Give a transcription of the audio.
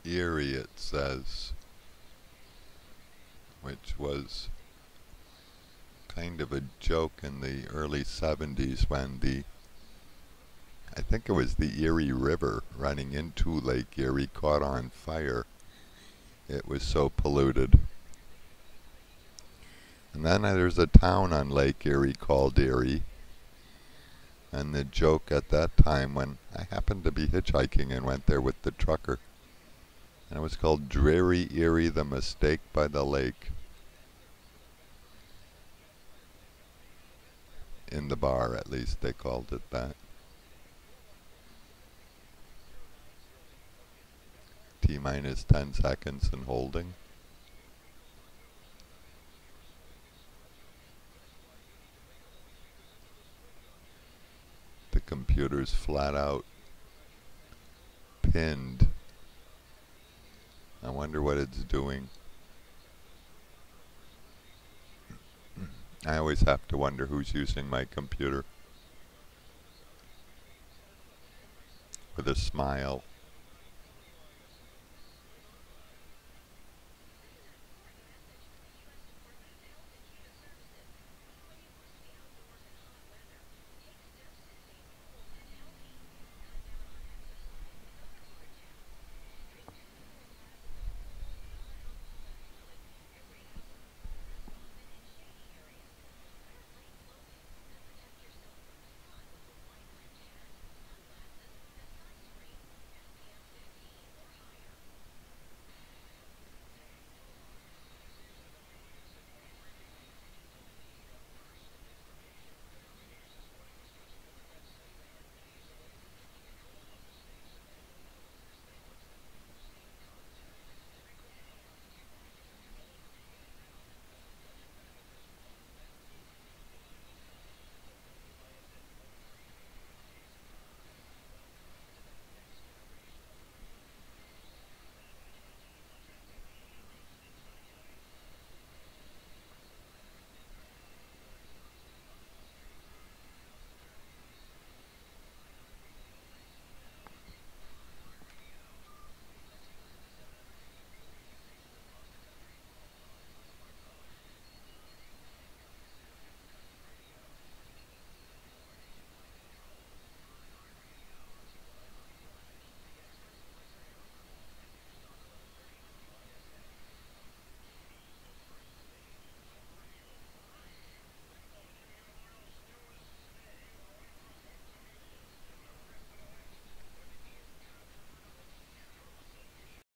Erie, it says, which was kind of a joke in the early 70s when I think it was the Erie River running into Lake Erie caught on fire. It was so polluted. And then there's a town on Lake Erie called Erie. And the joke at that time, when I happened to be hitchhiking and went there with the trucker, and it was called Dreary Erie, the Mistake by the Lake. In the bar, at least, they called it that. T-minus 10 seconds and holding. The computer's flat out pinned. I wonder what it's doing. I always have to wonder who's using my computer. With a smile.